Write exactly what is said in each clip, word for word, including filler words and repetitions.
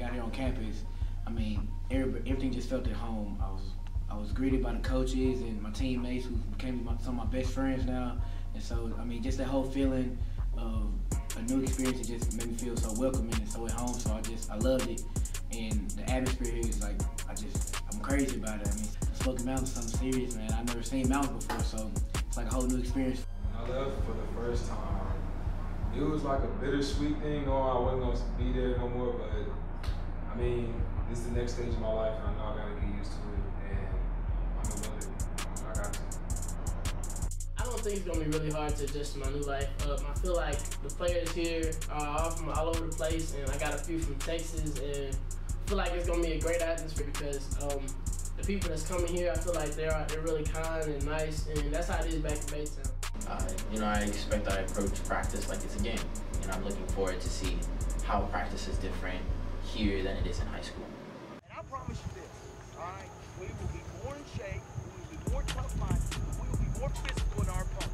got here on campus, I mean, every, everything just felt at home. I was I was greeted by the coaches and my teammates who became my, some of my best friends now. And so, I mean, just that whole feeling of a new experience, it just made me feel so welcoming and so at home. So I just, I loved it. And the atmosphere here is like, I just, I'm crazy about it. I mean, the Smoky Mountains is something serious, man. I've never seen mountains before, so it's like a whole new experience. When I left for the first time, it was like a bittersweet thing, knowing I wasn't going to be there no more, but I mean, this is the next stage of my life, and I know I got to get used to it, and I'm going to love it. I got to. I don't think it's going to be really hard to adjust to my new life. Um, I feel like the players here are all from all over the place, and I got a few from Texas, and I feel like it's going to be a great atmosphere because um, the people that's coming here, I feel like they're, they're really kind and nice, and that's how it is back in Baytown. Uh, you know, I expect that I approach practice like it's a game, and I'm looking forward to see how practice is different here than it is in high school. And I promise you this, all right, we will be more in shape, we will be more tough-minded, we will be more physical in our opponent.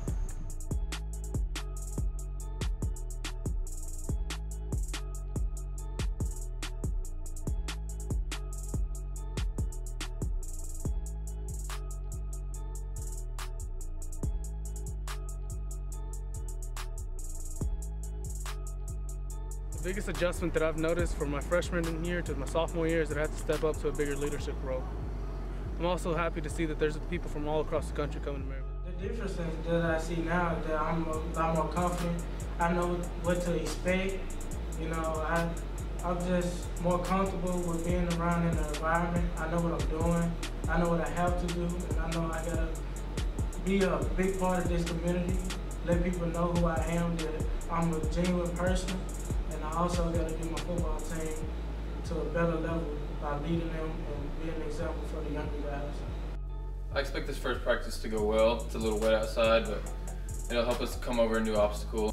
The biggest adjustment that I've noticed from my freshman year to my sophomore year is that I had to step up to a bigger leadership role. I'm also happy to see that there's people from all across the country coming to Maryville. The difference that I see now is that I'm a lot more confident. I know what to expect. You know, I, I'm just more comfortable with being around in the environment. I know what I'm doing. I know what I have to do, and I know I gotta be a big part of this community. Let people know who I am, that I'm a genuine person. And I also got to do my football team to a better level by leading them and being an example for the younger guys. I expect this first practice to go well. It's a little wet outside, but it'll help us come over a new obstacle.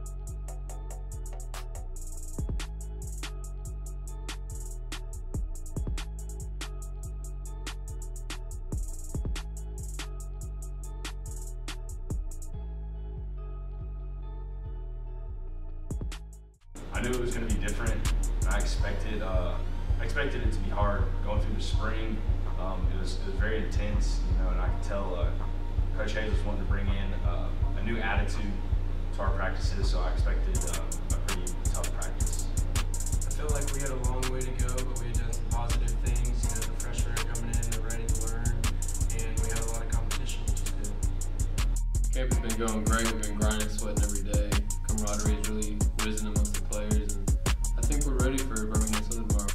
I knew it was going to be different. I expected, uh, I expected it to be hard going through the spring. Um, it was, it was very intense, you know, and I could tell uh, Coach Hayes was wanting to bring in uh, a new attitude to our practices, so I expected uh, a pretty tough practice. I feel like we had a long way to go, but we had done some positive things. You know, the freshmen are coming in, they're ready to learn, and we had a lot of competition, which is good. Camp has been going great. We've been grinding, sweating every day. Camaraderie has really risen amongst the players, and I think we're ready for Birmingham Southern tomorrow.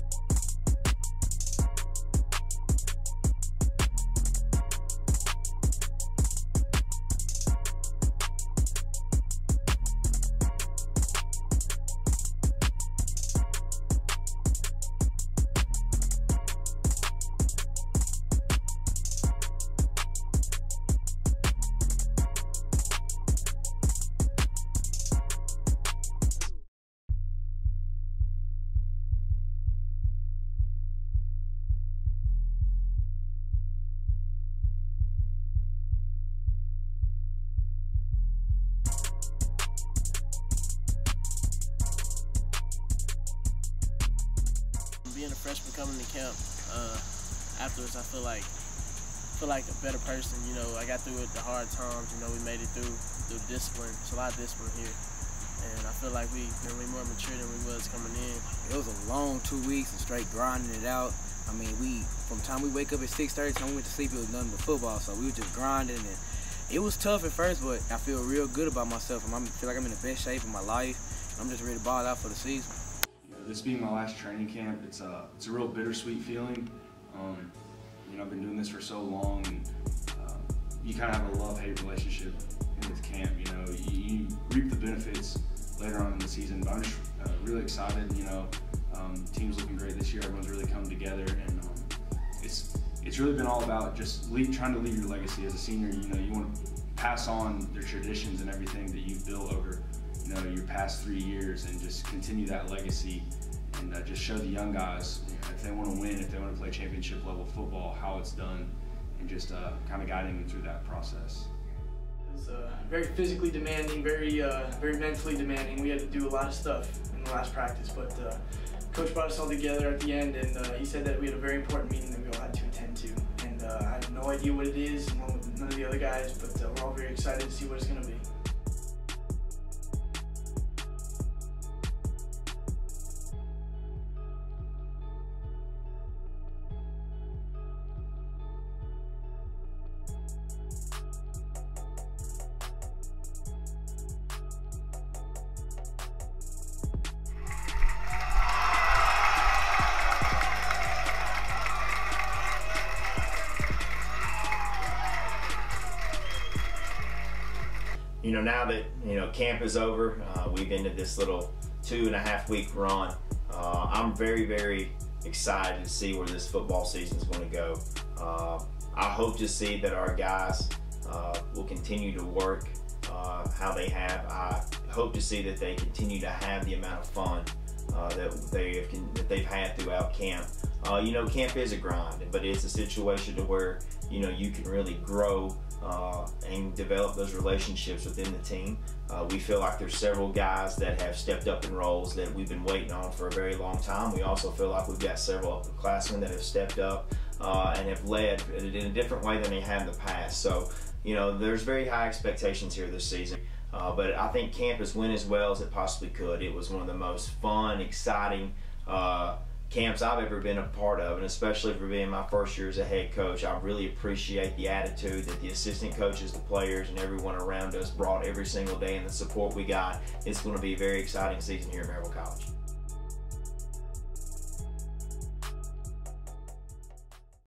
Being a freshman coming to camp, uh, afterwards I feel like feel like a better person. You know, I got through it the hard times. You know, we made it through through discipline. It's a lot of discipline here, and I feel like we've been way more mature than we was coming in. It was a long two weeks of straight grinding it out. I mean, we from the time we wake up at six thirty, time we went to sleep, it was nothing but football. So we were just grinding, and it was tough at first, but I feel real good about myself. I feel like I'm in the best shape of my life. I'm just ready to ball out for the season. This being my last training camp, it's a, it's a real bittersweet feeling. Um, you know, I've been doing this for so long, and uh, you kind of have a love-hate relationship in this camp. You know, you, you reap the benefits later on in the season, but I'm just uh, really excited. You know, um, team's looking great this year. Everyone's really come together, and um, it's it's really been all about just leave, trying to leave your legacy as a senior. You know, you want to pass on the traditions and everything that you've built over, you know, your past three years, and just continue that legacy, and uh, just show the young guys, you know, if they want to win, if they want to play championship level football, how it's done, and just uh, kind of guiding them through that process. It was uh, very physically demanding, very uh, very mentally demanding. We had to do a lot of stuff, and the last practice, but uh, Coach brought us all together at the end, and uh, he said that we had a very important meeting that we all had to attend to. And uh, I have no idea what it is, along with none of the other guys, but uh, we're all very excited to see what it's going to be. You know, now that, you know, camp is over, uh, we've ended this little two and a half week run. Uh, I'm very, very excited to see where this football season is going to go. Uh, I hope to see that our guys uh, will continue to work uh, how they have. I hope to see that they continue to have the amount of fun uh, that, they have, that they've had throughout camp. Uh, you know, camp is a grind, but it's a situation to where, you know, you can really grow uh, and develop those relationships within the team. Uh, we feel like there's several guys that have stepped up in roles that we've been waiting on for a very long time. We also feel like we've got several upperclassmen that have stepped up uh, and have led in a different way than they have in the past. So, you know, there's very high expectations here this season. Uh, but I think camp has went as well as it possibly could. It was one of the most fun, exciting uh, camps I've ever been a part of, and especially for being my first year as a head coach. I really appreciate the attitude that the assistant coaches, the players, and everyone around us brought every single day, and the support we got. It's going to be a very exciting season here at Maryville College.